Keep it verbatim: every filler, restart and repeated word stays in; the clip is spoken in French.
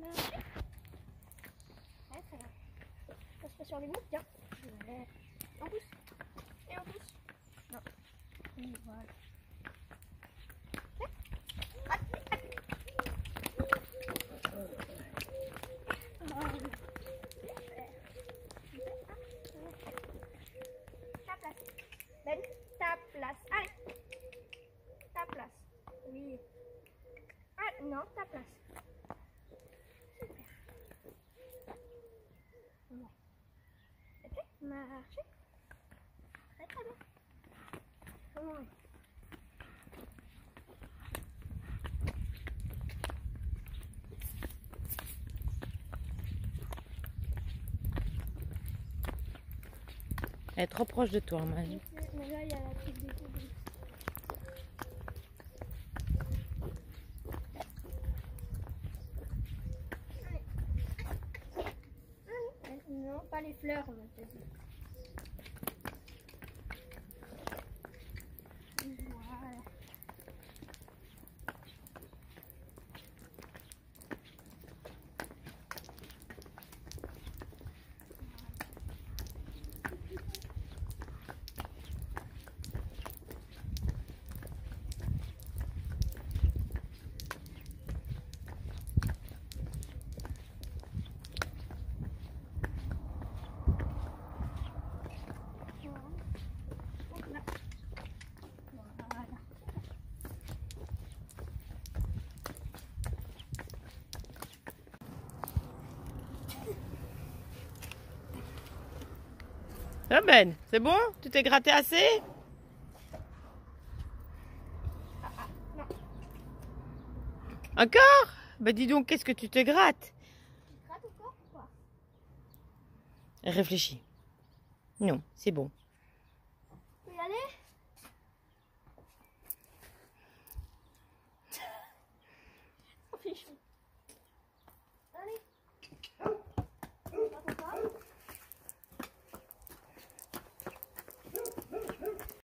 Marcher. Ouais, ça va. Ça se fait sur les mots, tiens. Ouais. En plus. Et en plus. Non. Et voilà. Ta place. Ben, ta place. Allez. Ta place. Oui. Ah, non, ta place. Super. Bon. Ok, marcher. Très très bien. Oui. Elle est trop proche de toi, Marie. Mais là, il y a la petite découverte. Non, pas les fleurs, on va te dire. Voilà. Ah Ben, c'est bon? Tu t'es gratté assez? Ah, ah, non. Encore? Ben dis donc, qu'est-ce que tu te grattes? Tu te grattes encore ou quoi? Réfléchis. Non, c'est bon. Tu peux y aller? Oh, fichu.